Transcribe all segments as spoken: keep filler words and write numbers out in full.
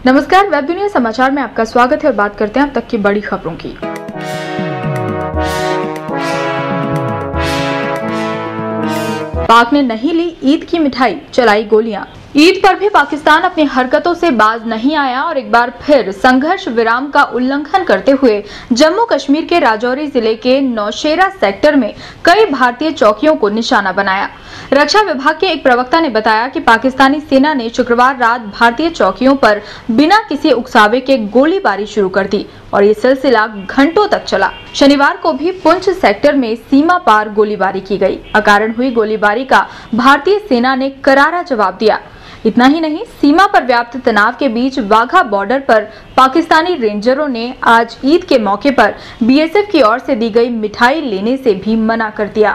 नमस्कार, वेब दुनिया समाचार में आपका स्वागत है और बात करते हैं अब तक की बड़ी खबरों की। पाक ने नहीं ली ईद की मिठाई, चलाई गोलियां। ईद पर भी पाकिस्तान अपनी हरकतों से बाज नहीं आया और एक बार फिर संघर्ष विराम का उल्लंघन करते हुए जम्मू कश्मीर के राजौरी जिले के नौशेरा सेक्टर में कई भारतीय चौकियों को निशाना बनाया। रक्षा विभाग के एक प्रवक्ता ने बताया कि पाकिस्तानी सेना ने शुक्रवार रात भारतीय चौकियों पर बिना किसी उकसावे के गोलीबारी शुरू कर दी और ये सिलसिला घंटों तक चला। शनिवार को भी पुंछ सेक्टर में सीमा पार गोलीबारी की गई। अकारण हुई गोलीबारी का भारतीय सेना ने करारा जवाब दिया। इतना ही नहीं, सीमा पर व्याप्त तनाव के बीच वाघा बॉर्डर पर पाकिस्तानी रेंजरों ने आज ईद के मौके पर बीएसएफ की ओर से दी गई मिठाई लेने से भी मना कर दिया।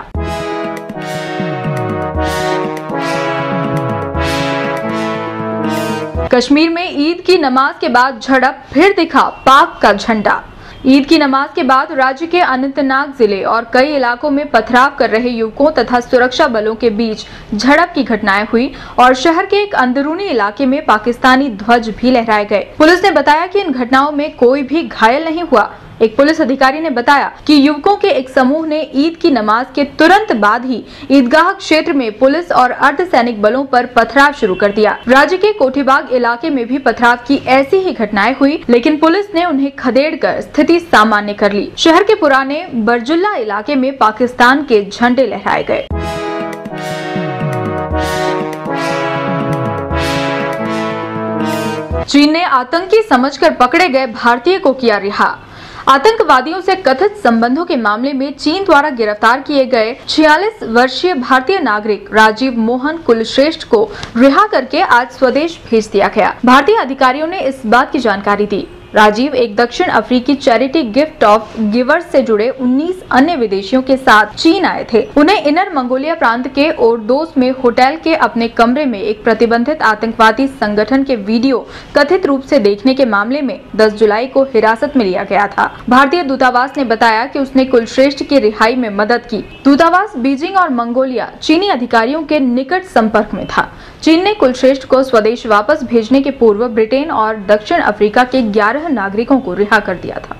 कश्मीर में ईद की नमाज के बाद झड़प, फिर दिखा पाक का झंडा। ईद की नमाज के बाद राज्य के अनंतनाग जिले और कई इलाकों में पथराव कर रहे युवकों तथा सुरक्षा बलों के बीच झड़प की घटनाएं हुई और शहर के एक अंदरूनी इलाके में पाकिस्तानी ध्वज भी लहराए गए। पुलिस ने बताया कि इन घटनाओं में कोई भी घायल नहीं हुआ। एक पुलिस अधिकारी ने बताया कि युवकों के एक समूह ने ईद की नमाज के तुरंत बाद ही ईदगाह क्षेत्र में पुलिस और अर्धसैनिक बलों पर पथराव शुरू कर दिया। राज्य के कोठीबाग इलाके में भी पथराव की ऐसी ही घटनाएं हुई, लेकिन पुलिस ने उन्हें खदेड़कर स्थिति सामान्य कर ली। शहर के पुराने बरजुल्ला इलाके में पाकिस्तान के झंडे लहराए गए। चीन ने आतंकी समझकर पकड़े गए भारतीय को किया रिहा। आतंकवादियों से कथित संबंधों के मामले में चीन द्वारा गिरफ्तार किए गए छियालीस वर्षीय भारतीय नागरिक राजीव मोहन कुलश्रेष्ठ को रिहा करके आज स्वदेश भेज दिया गया। भारतीय अधिकारियों ने इस बात की जानकारी दी। राजीव एक दक्षिण अफ्रीकी चैरिटी गिफ्ट ऑफ गिवर्स से जुड़े उन्नीस अन्य विदेशियों के साथ चीन आए थे। उन्हें इनर मंगोलिया प्रांत के ओरदोस में होटल के अपने कमरे में एक प्रतिबंधित आतंकवादी संगठन के वीडियो कथित रूप से देखने के मामले में दस जुलाई को हिरासत में लिया गया था। भारतीय दूतावास ने बताया कि उसने कुलश्रेष्ठ की रिहाई में मदद की। दूतावास बीजिंग और मंगोलिया चीनी अधिकारियों के निकट संपर्क में था। चीन ने कुलश्रेष्ठ को स्वदेश वापस भेजने के पूर्व ब्रिटेन और दक्षिण अफ्रीका के ग्यारह नागरिकों को रिहा कर दिया था।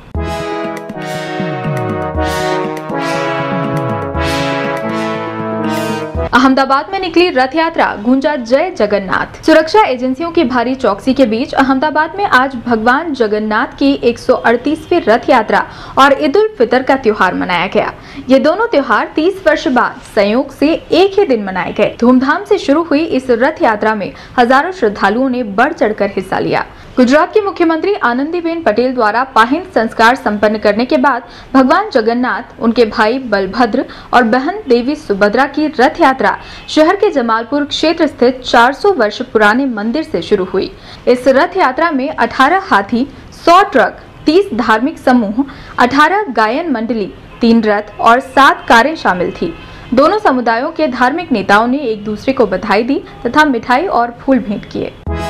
अहमदाबाद में निकली रथ यात्रा, गूंजा जय जगन्नाथ। सुरक्षा एजेंसियों की भारी चौकसी के बीच अहमदाबाद में आज भगवान जगन्नाथ की एक सौ अड़तीसवीं रथ यात्रा और ईद उल फितर का त्योहार मनाया गया। ये दोनों त्योहार तीस वर्ष बाद संयोग से एक ही दिन मनाए गए। धूमधाम से शुरू हुई इस रथ यात्रा में हजारों श्रद्धालुओं ने बढ़ चढ़कर हिस्सा लिया। गुजरात की मुख्यमंत्री आनंदीबेन पटेल द्वारा पाहिंद संस्कार संपन्न करने के बाद भगवान जगन्नाथ, उनके भाई बलभद्र और बहन देवी सुभद्रा की रथ यात्रा शहर के जमालपुर क्षेत्र स्थित चार सौ वर्ष पुराने मंदिर से शुरू हुई। इस रथ यात्रा में अठारह हाथी, सौ ट्रक, तीस धार्मिक समूह, अठारह गायन मंडली, तीन रथ और सात कारें शामिल थी। दोनों समुदायों के धार्मिक नेताओं ने एक दूसरे को बधाई दी तथा मिठाई और फूल भेंट किए।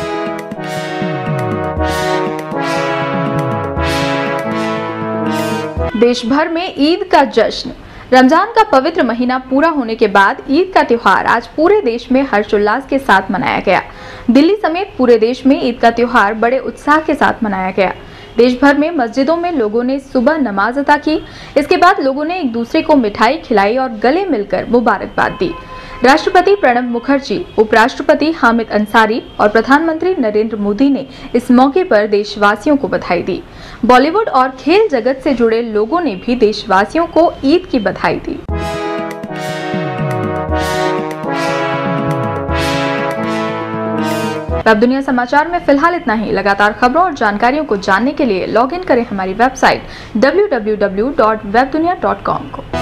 देश भर में ईद का जश्न। रमजान का पवित्र महीना पूरा होने के बाद ईद का त्योहार आज पूरे देश में हर्षोल्लास के साथ मनाया गया। दिल्ली समेत पूरे देश में ईद का त्योहार बड़े उत्साह के साथ मनाया गया। देश भर में मस्जिदों में लोगों ने सुबह नमाज अता की। इसके बाद लोगों ने एक दूसरे को मिठाई खिलाई और गले मिलकर मुबारकबाद दी। राष्ट्रपति प्रणब मुखर्जी, उपराष्ट्रपति हामिद अंसारी और प्रधानमंत्री नरेंद्र मोदी ने इस मौके पर देशवासियों को बधाई दी। बॉलीवुड और खेल जगत से जुड़े लोगों ने भी देशवासियों को ईद की बधाई दी। वेब दुनिया समाचार में फिलहाल इतना ही। लगातार खबरों और जानकारियों को जानने के लिए लॉग इन करें हमारी website W W W dot Webdunia dot com को।